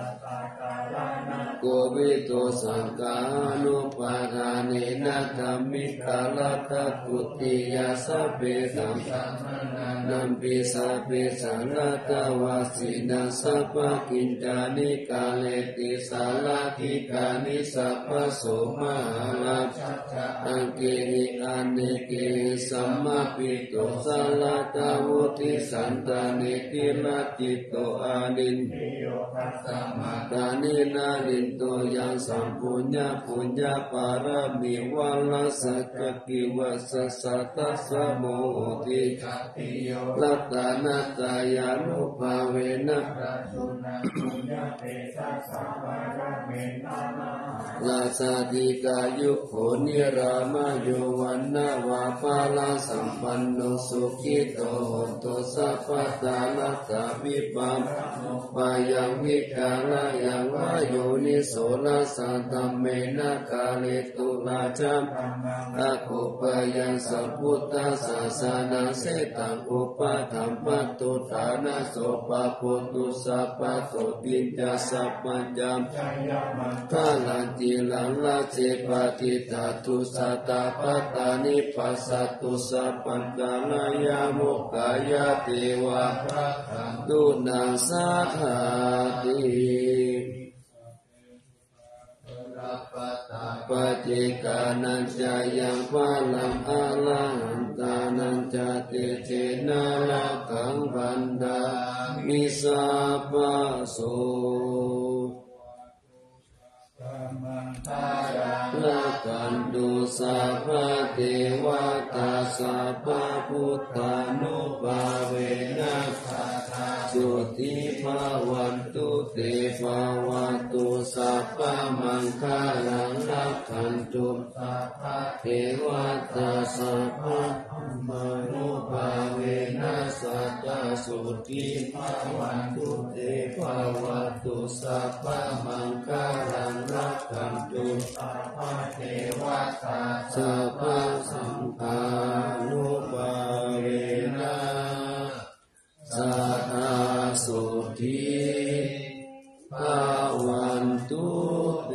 โกวิโตสังฆานุปาทานินาธรรมิกาลทัตตุติยาสัพเพสัมนัมปิสัพเพสังฆตวาสินาสัพพกินจานิกาเลติสาลาธิกานิสัพพโสมหาลาอังเกหิอันเนเกสัมมาปิโตสาลาตาวุติสันตานิติละจิตโตอานินตานินาลินโตยังสัมปุญญาปุญญาปารามิวัลสัจกิวัสสัตตสโมติลัตตานัตตายานุภาเวนะลาสติกายุโขนิรามาโยวันนาวาปาลาสัมปันโนสุขิโตโหตุสัพพตาลัสสะวิปัมปายังวิกาลายังวายโยนิโสลัสสะธัมเมนะกาเลตุลาจัมอะโคปยังสัพพุทธัสสะสานาเสตังอุปาธัมปัตตุฐานะโสปะโพตุสัพพะโสปิญจสัพพัญญัมกาลันติลังลาเจปฏิตาตุสัตตาปัตตานิปัสสัตตุสัพพัญญาลายามุขกายาเทวะตุนังสาธาติปัจเจกานัญจายังพาลังอาลังตานัญจเตเจนะละกังบันดามิสาปะโสละกันตุสัพพะเทวตาสัพพะพุทธานุภาเวนะสุติภาวันตุเตภาวันตุสัพพะมังคลังรักขันตุสัพพะเทวตาสัพพะมนุภาเวนะสัตตสุติภาวันตุเตภาวันตุสัพพะมังคลังรักขันตุสัพพะเทวตาสัพพะสังฆานุภาเวนะสัทธาสุทิภาวันตุเต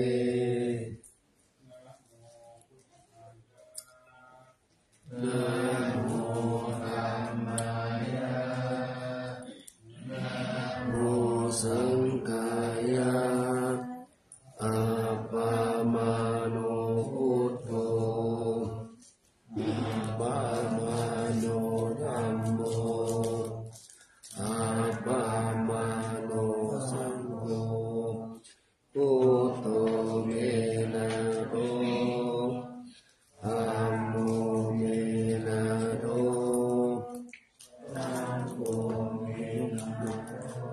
นะโมธัมมายะนะโมสังฆายะอาปามาโนพุทโธอาปามาโนธัมโมอาปามาโนสังโฆพุทโธเมนะโตธัมโมเมนะโตสังโฆเมนะโต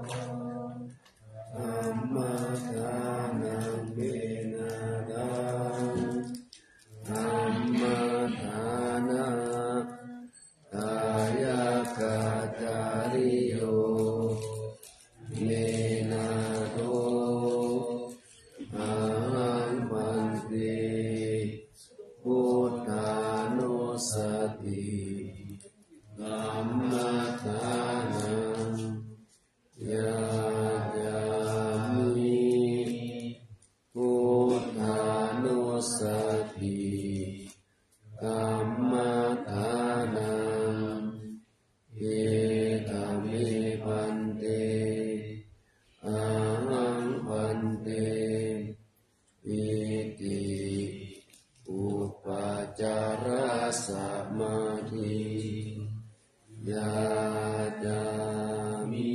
ธัมมัสสานังเมนะดังธัมมัสสานะกายกตาริโยเมนะโตอะหังปันติพุทธานุสติธัมมัสสานังยาจามิพุทธานุสติธัมมัสสานังเอตเมปันเตอะหังปันเตอิติอุปจารสมาธิยาจามิ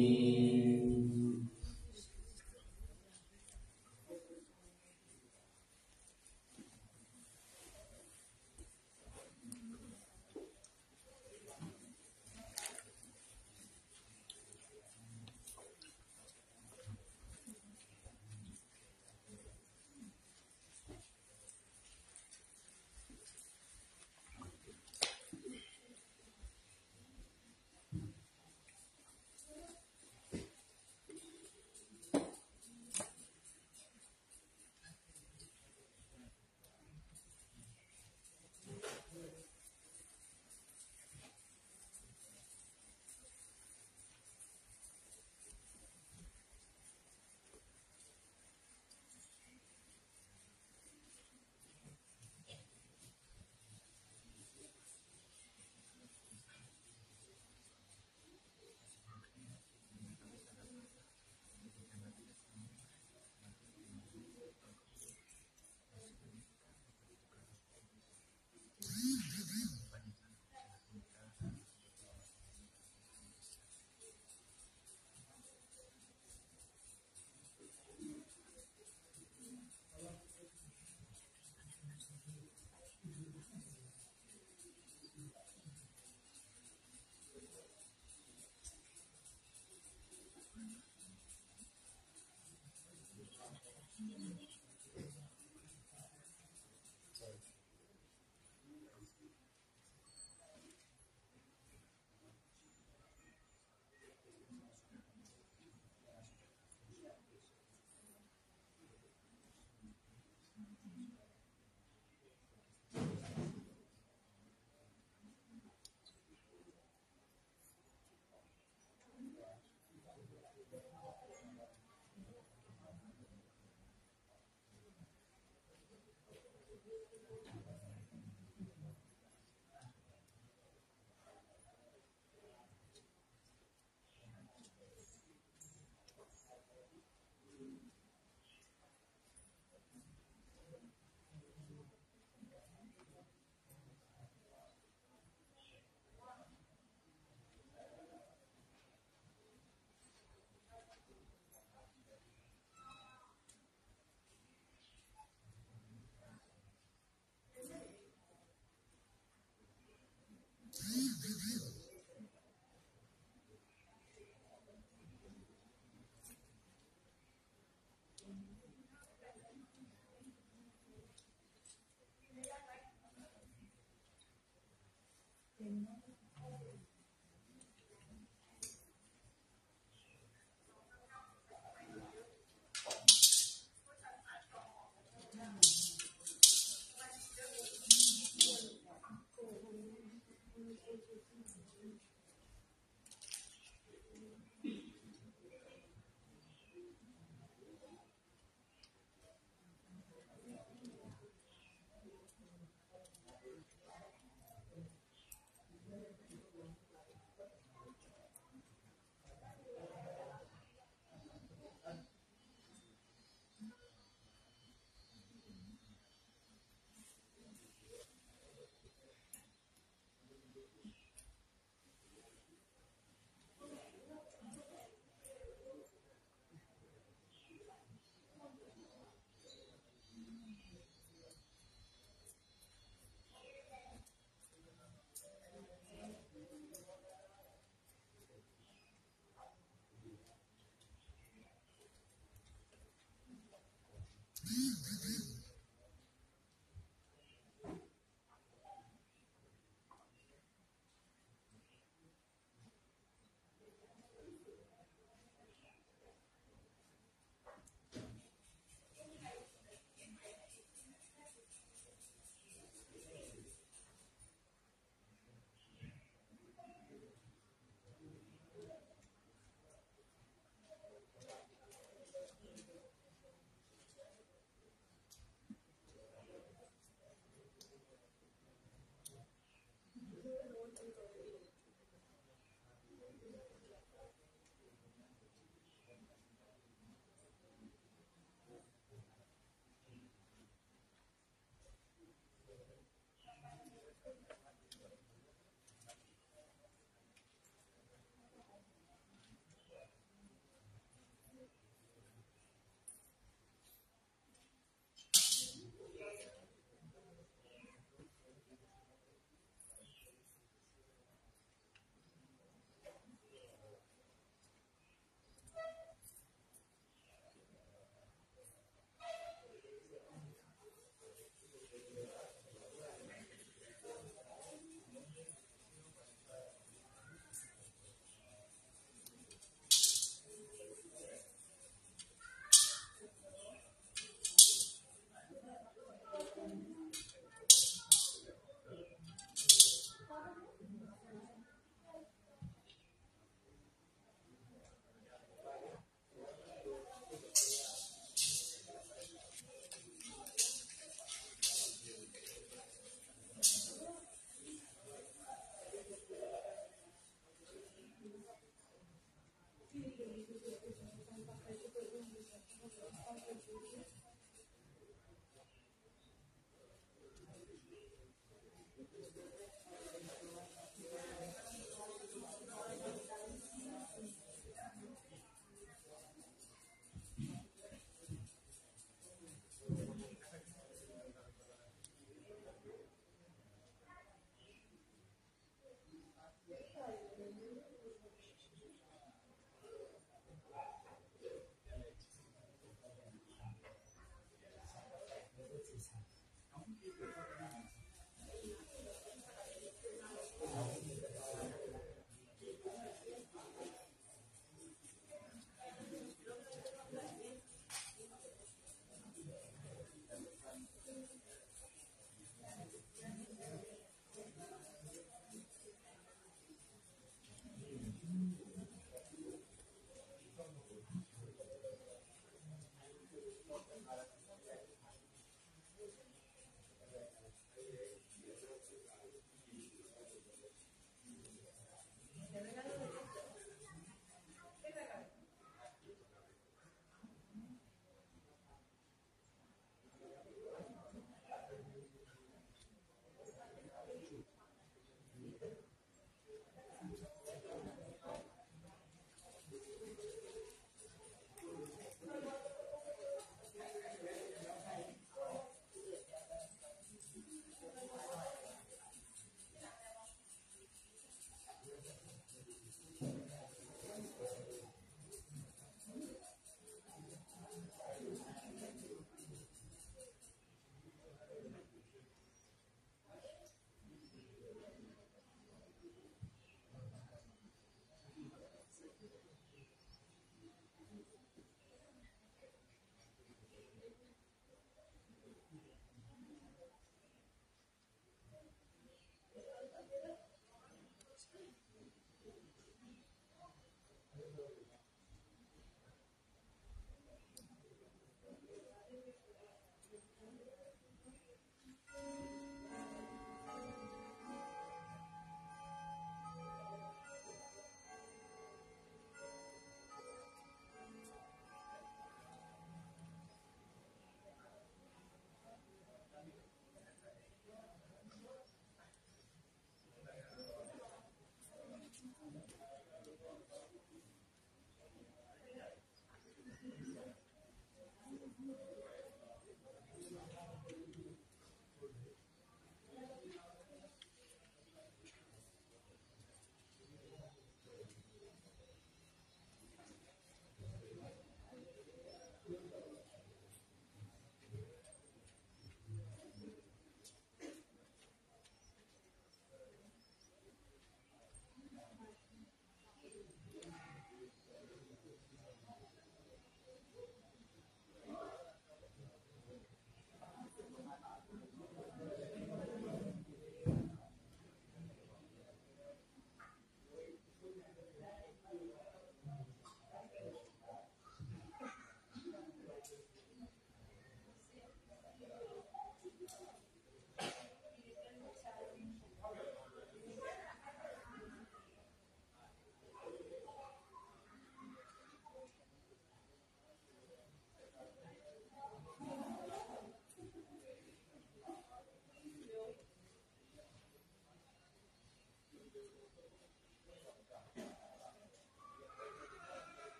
เ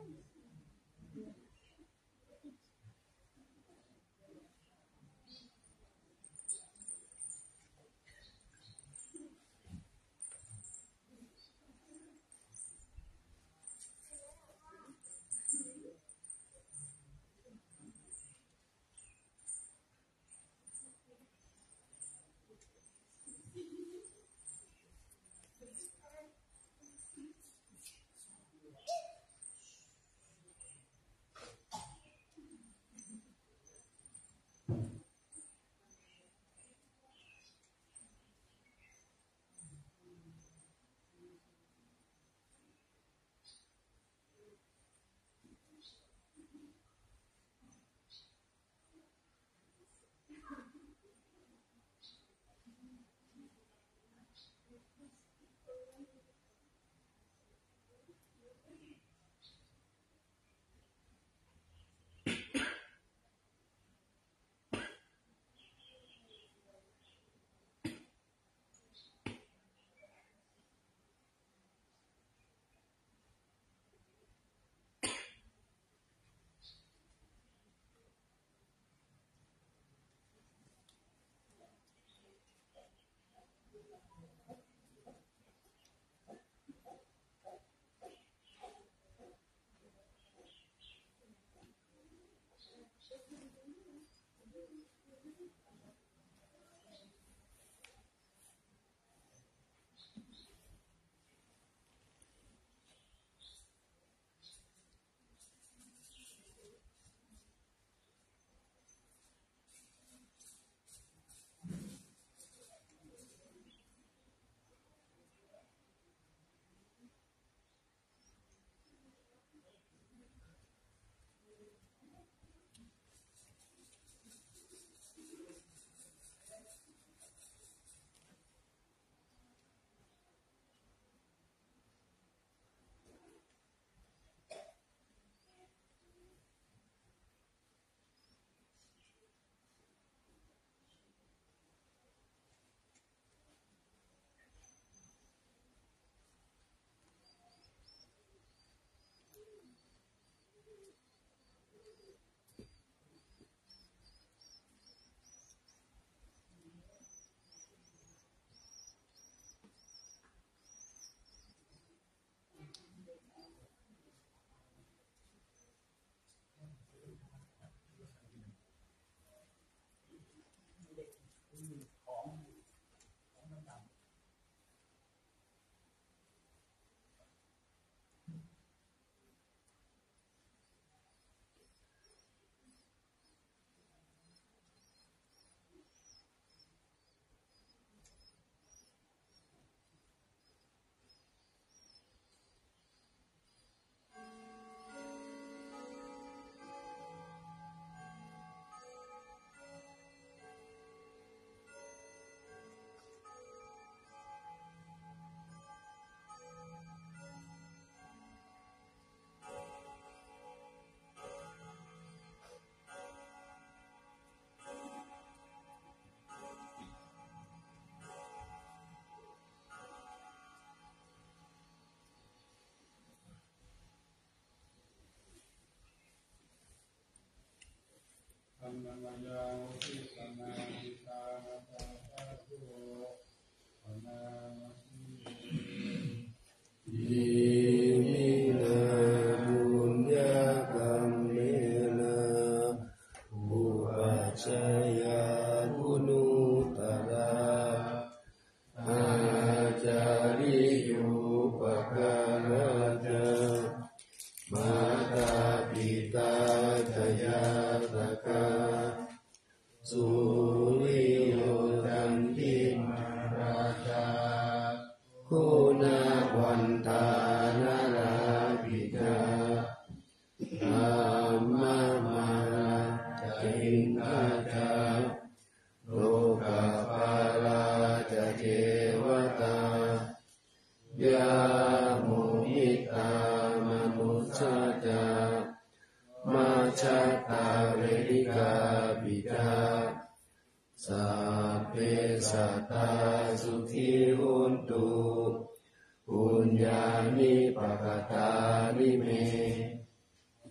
ปุญญานิปกตานิเม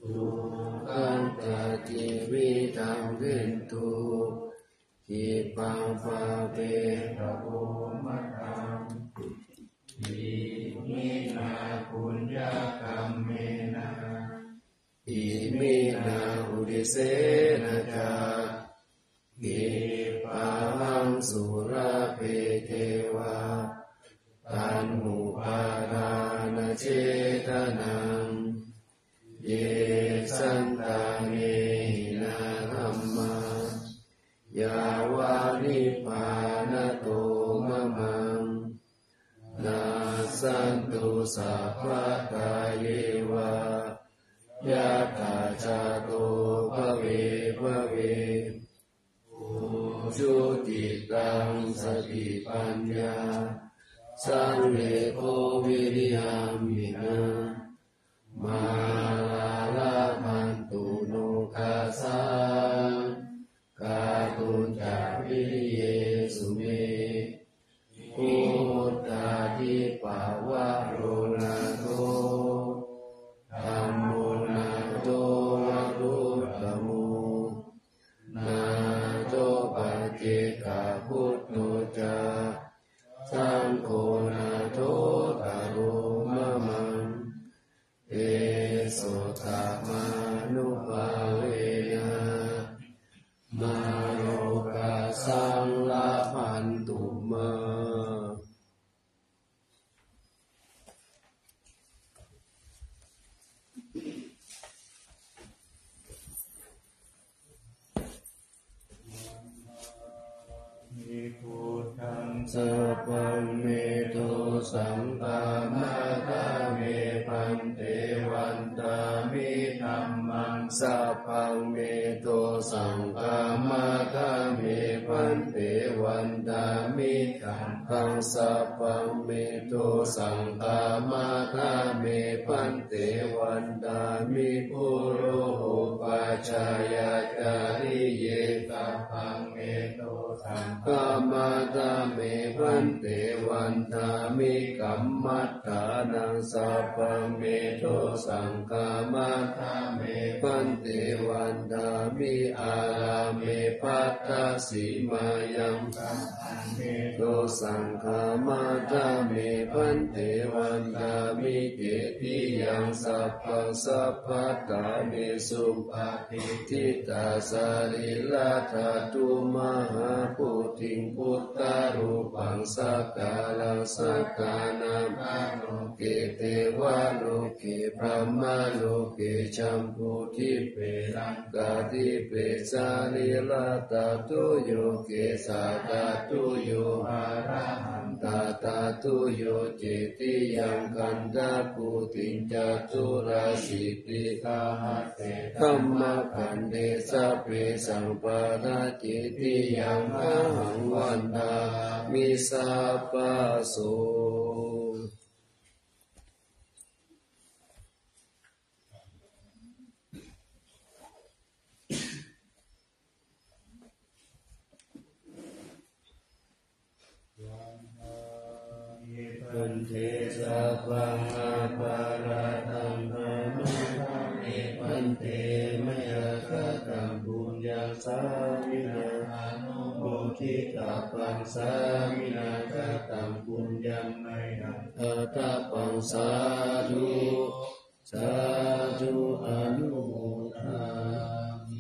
ทุกขังตาจิวิตังวินตุกิปังภาเวตโภมัตตังอิมินาปุญญกรรมเมนะอิมินาอุดิเสนะจากิปังสุราเปเทวาตันหุปาทานเจตนังเยสันตาเนนะธัมมายาวานิพพานโตมะมังนาสันตุสัพพะกายเยวายะถาจาโตภเวภเวจุติตังสติปัญญาสังเลโกวิริยามินะมาลาลามันตุโนคาสังกาตุนจาวิริเยสุเมพุทธาทิปาวะโรนาโตธัมโมนาโตวะรุตตโมนาโตปัจเจกพุทโธจาสังโฆนาโตตาโรมะมังเอโสตมานุภาเวนะมาโลกาสังลาภันตุมาสัพพังเมโตสังฆามาตาเมปันเตวันตามิธัมมังสัพพังเมโตสังฆามาตาเมปันเตวันตามิธัมมังสัพพังเมโตสังฆามาตาเมปันเตวันตามิปุโรโหปัจจายาจาริเยสัพพังเมโตสังฆามาตาเมปันเตวันตามิกัมมัฏฐานังสัพพังเมโตสังฆามาตาเมปันเตวันตามิอาลาเมปัตตสิมายังกัมเมโตสังฆามาตาเมปันเตวันตามิเกติยังสัพพังสัพพะตาเมสุปาติทิตาสาริลาธาตุมหาปุถิงพุทธารูปังสักกาลังสักกานังโลเกเทวะโลเกพระมะโลเกชัมพูทิเปรังกาทิเปสาริลาตาตุโยเกสาตาตุโยอะระหันตาตาตุโยเจติยังกันตาปุติงจตุราสิติกาหัตเตธัมมะกันเดสะเปสังปาราเจติยังอะหังวันตามิสัพพะโสปันเทสัพพังอาภาราตังธรรมะปันเตมยคะตังบุญญาสามินาโมทิตาปังสามินาคะตังบุญยังไมหังอัตตาปังสาธุสาธุอนุโมทามิ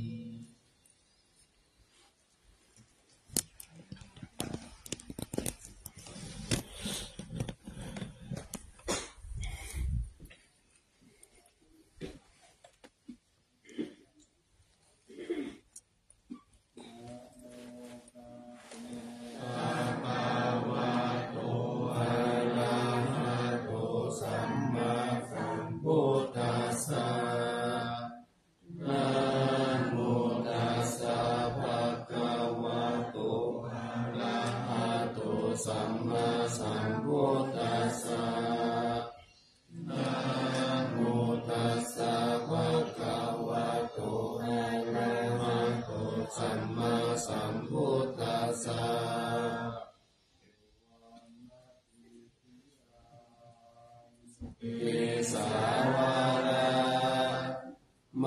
ม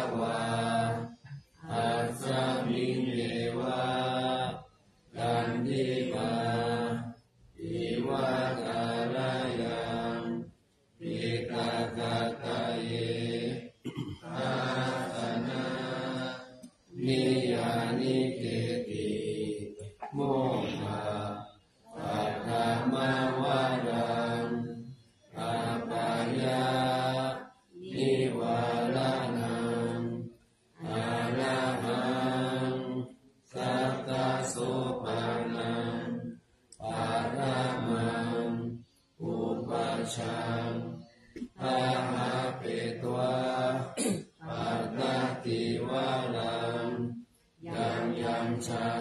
วาอัสสมิงเอวะกันทิมาอิวะการายังปิกาคาตาเยอาสนะนิยานิเกติโมหะปัตตมาวารังอาปายานิวาลานังอาระหังสัตตโสปานังปาระมังอุปัชฌังอาหาเปตวะปัตตติวารังยังยังชา